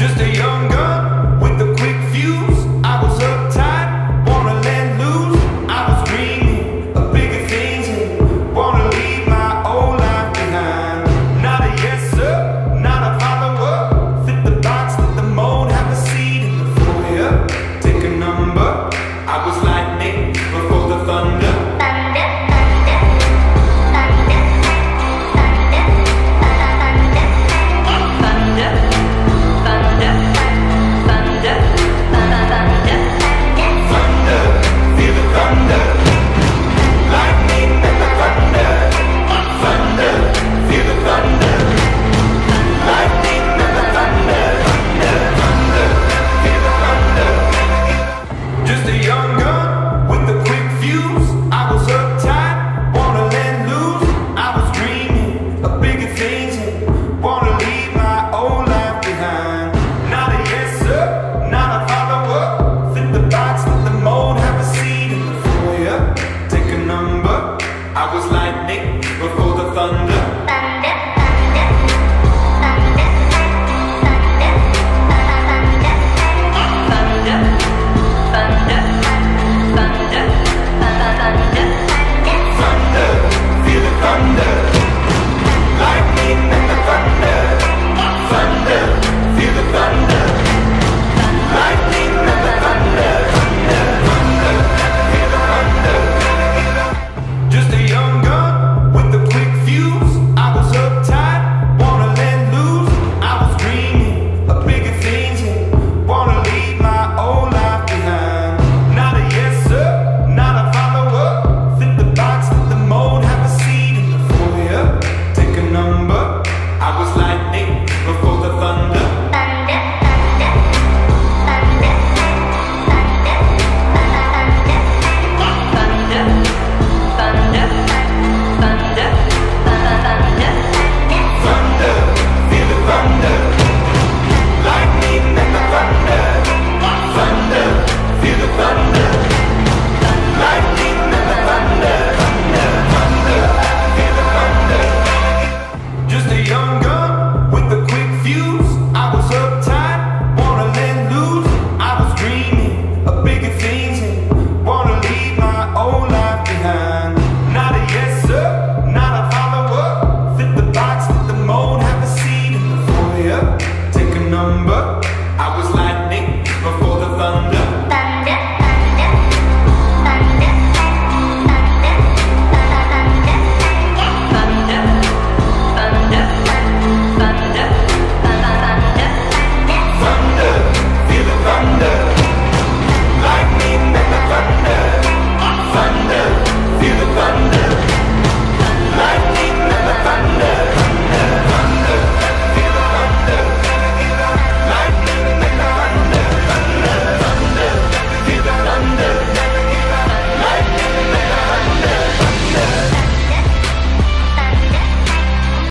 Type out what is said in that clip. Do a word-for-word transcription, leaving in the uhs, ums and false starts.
Just a young gun with a quick fuse. I was uptight, wanna let loose. I was dreaming of bigger things and wanna leave my old life behind. Not a yes sir, not a follower. Fit the box, fit the mold, have a seat in the foyer. Take a number. I was lightning before the thunder. I was lightning before the thunder. Thunder.